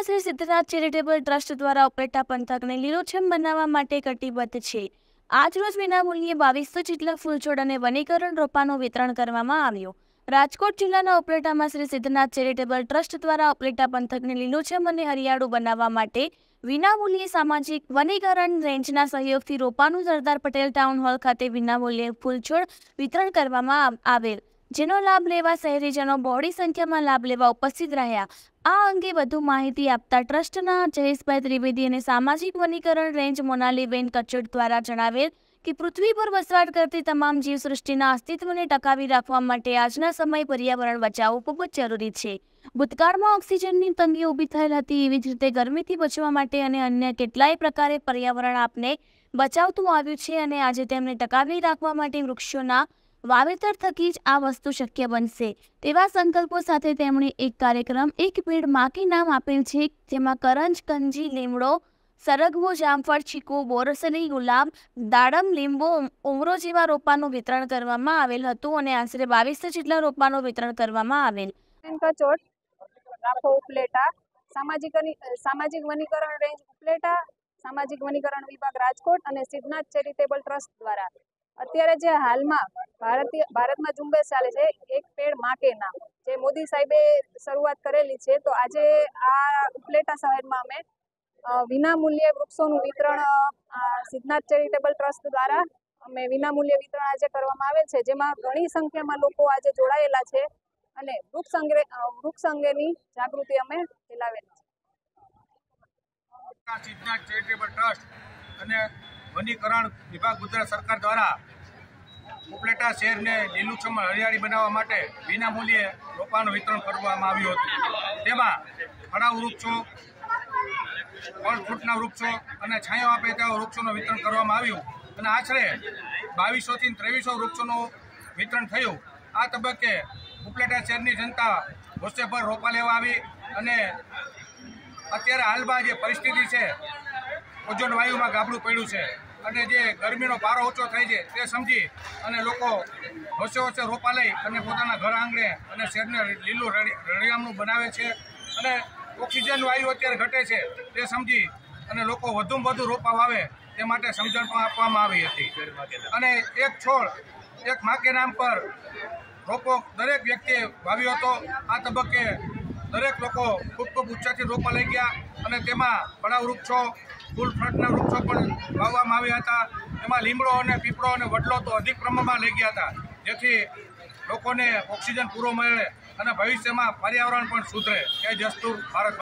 ઉપલેટામાં Shri Siddhnath charitable trust દ્વારા ઉપલેટા પંથકને લીલોછમ બનાવવા માટે કટિબદ્ધ છે। આજરોજ વિનામૂલ્યે 2200 જેટલા ફૂલછોડ અને વનીકરણ રોપાનું વિતરણ કરવામાં આવ્યું। રાજકોટ જિલ્લાના ઉપલેટામાં શ્રી સિદ્ધનાથ ચેરિટેબલ ટ્રસ્ટ દ્વારા ઉપલેટા પંથકને લીલોછમ અને હરિયાળું બનાવવા માટે વિનામૂલ્યે સામાજિક વનીકરણ રેન્જના સહયોગથી રોપાનું સરદાર પટેલ ટાઉન હોલ ખાતે વિનામૂલ્યે ફૂલછોડ વિતરણ કરવામાં આવેલ, જેનો લાભ લેવા શહેરીજનો બહોળી સંખ્યામાં લાભ લેવા ઉપસ્થિત રહ્યા। આ અંગે વધુ માહિતી આપતા ટ્રસ્ટના જયેશભાઈ ત્રિવેદી અને સામાજિક વનીકરણ રેન્જ મોનાલીબેન કચોડ દ્વારા જણાવેલ કે પૃથ્વી પર વસવાટ કરતી તમામ જીવસૃષ્ટિના અસ્તિત્વને ટકાવી રાખવા માટે આજના સમય પર્યાવરણ બચાવવું ખૂબ જ જરૂરી છે। ભૂતકાળમાં ઓક્સિજનની તંગી ઊભી થયેલ હતી, એવી જ રીતે ગરમીથી બચવા માટે અને અન્ય કેટલાય પ્રકારે પર્યાવરણ આપને બચાવતું આવ્યું છે અને આજે તેમને ટકાવી રાખવા માટે વૃક્ષોના વાવેતર થકી જ આ વસ્તુ શક્ય બનશે। તેવા સંકલ્પો સાથે તેમણે એક કાર્યક્રમ એક પેડ માં કે નામ આપેલ છે, જેમાં કરંજ, કંજી, લીમડો, સરગવો, જામફળ, ચીકુ, બોરસરી, ગુલાબ, દાડમ, લીંબો, ઉમરો જેવા રોપાનું વિતરણ કરવામાં આવેલ હતું અને આશરે 2200 જેટલા રોપાનું વિતરણ કરવામાં આવેલ। કચોડ રાખો ઉપલેટા સામાજિક વનીકરણ રેન્જ ઉપલેટા, સામાજિક વનીકરણ વિભાગ રાજકોટ અને સિદ્ધનાથ ચેરિટેબલ ટ્રસ્ટ દ્વારા અત્યારે જે હાલમાં ભારતમાં ઝુંબેશ ચાલે છે એક પેડ માં કે નામ, જે મોદી સાહેબે શરૂઆત કરેલી છે, તો આજે આ ઉપલેટા શહેરમાં અમે વિનામૂલ્યે વૃક્ષોનું વિતરણ સિદ્ધનાથ ચેરિટેબલ ટ્રસ્ટ દ્વારા અમે વિનામૂલ્યે વિતરણ આજે કરવામાં આવેલ છે, જેમાં ઘણી સંખ્યામાં લોકો આજે જોડાયેલા છે અને વૃક્ષ અંગેની જાગૃતિ અમે ફેલાવેલી છે। સિદ્ધનાથ ચેરિટેબલ ટ્રસ્ટ અને વનીકરણ વિભાગ ગુજરાત સરકાર દ્વારા ઉપલેટા શહેરને લીલુંછમ હરિયાળી બનાવવા માટે વિનામૂલ્યે રોપાનું વિતરણ કરવામાં આવ્યું હતું। તેમાં ફળાઉ વૃક્ષો, ફળ ફ્રૂટના વૃક્ષો અને છાંયો આપે તેવા વૃક્ષોનું વિતરણ કરવામાં આવ્યું અને આશરે 2200 થી 2300 વૃક્ષોનું વિતરણ થયું। આ તબક્કે ઉપલેટા શહેરની જનતા વર્ષભર રોપા લેવા આવી અને અત્યારે હાલમાં જે પરિસ્થિતિ છે, ઓઝોન વાયુમાં ગાબડું પડ્યું છે અને જે ગરમીનો પારો ઊંચો થાય છે તે સમજી અને લોકો વર્ષે રોપા લઈ અને પોતાના ઘર આંગણે અને શહેરને લીલું રળિયામણું બનાવે છે અને ઓક્સિજન વાયુ અત્યારે ઘટે છે તે સમજી અને લોકો વધુમાં વધુ રોપા વાવે તે માટે સમજણ પણ આપવામાં આવી હતી અને એક છોડ એક માં કે નામ પર રોપો દરેક વ્યક્તિએ વાવ્યો હતો। આ તબક્કે દરેક લોકો ખૂબ ઉત્સાહથી રોપા લઈ ગયા અને તેમાં ફળાઉ વૃક્ષો, ફૂલ ફ્રૂટના વૃક્ષો પણ વાવવામાં આવ્યા હતા। એમાં લીમડો અને પીપળો અને વડલો તો અધિક પ્રમાણમાં લઈ ગયા હતા, જેથી લોકોને ઓક્સિજન પૂરો મળે અને ભવિષ્યમાં પર્યાવરણ પણ સુધરે। એ દસ્તુર ભારત